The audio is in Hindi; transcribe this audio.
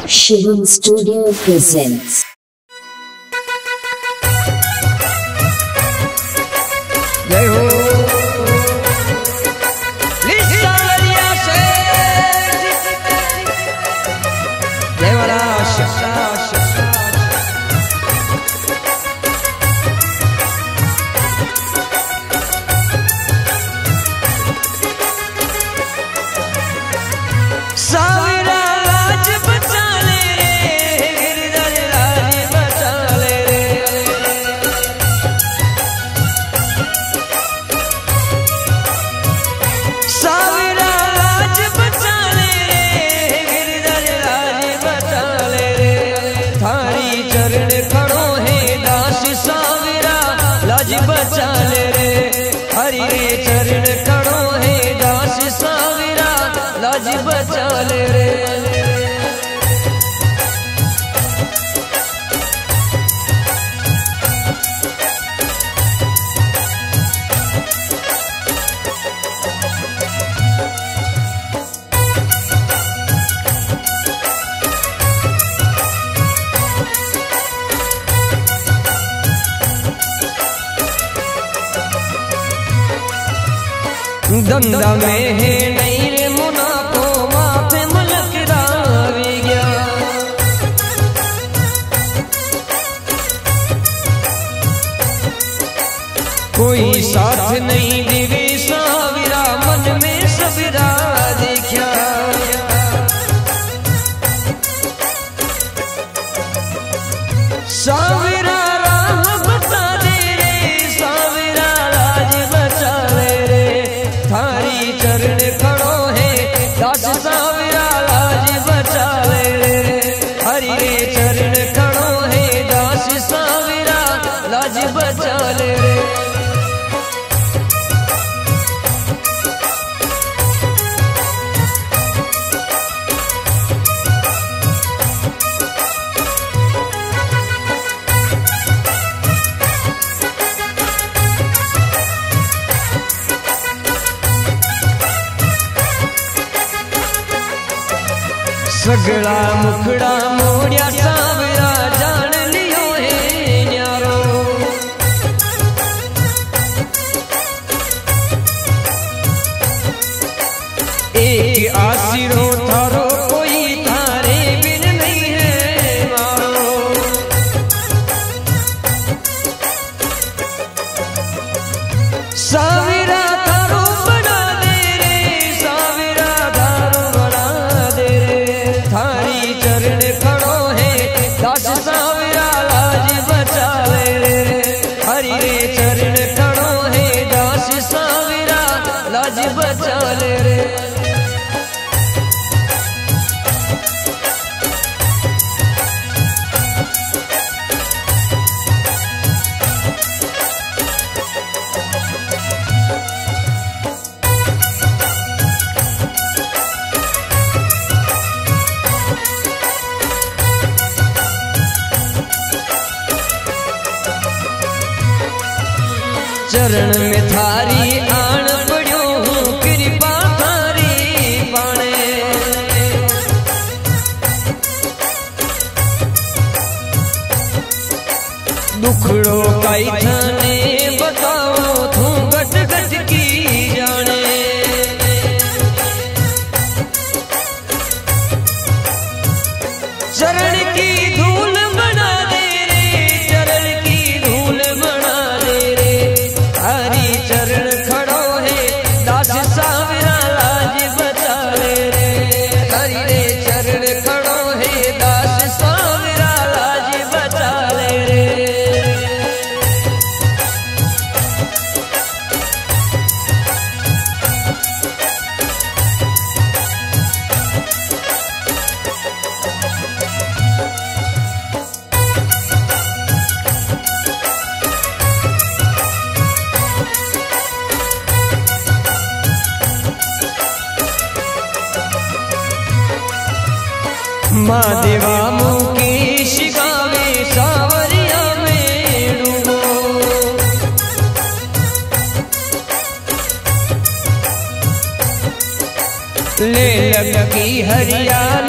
Shivam Studio presents. जय हो जय वाला बचा ले रे हरि रे चरण खड़ो है दास साविरा लाज बचा ले रे। धंधा में है नहीं रे मुनाफो माथे मलक रावी गया कोई साथ नहीं दिवे साविरा मन में सबरा देखा साविरा चरण खड़ो है दास साविरा लाज बचा ले रे हरि रे चरण खड़ो है दास साविरा लाज बचा ले रे। सगड़ा मुखड़ा मोड़िया साविरा जान लियो है न्यारो एक आसिरो थारो कोई थारे बिन नहीं है मारो साविरा थारो बना दे रे साविरा थारो बना दे रे थारी चरण खड़ो है दास साविरा लाज बचा ले रे हरि रे चरण खड़ो है दास साविरा लाज बचा ले रे। चरण में थारी आन पड़ो हूँ कृपा थारी पाने दुखड़ो काई थाने बताओ तू गट गट की जाने चरण की धूल बना दे रे चरण की धूल बना दे रे हरि चरण खड़ो है दास साविरा लाज बचा ले रे हरि रे चरण खड़ो है दास साविरा लाज बचा ले रे। महादेवा मुकेश गावे सावरिया में डूबो ले लगी हरियाली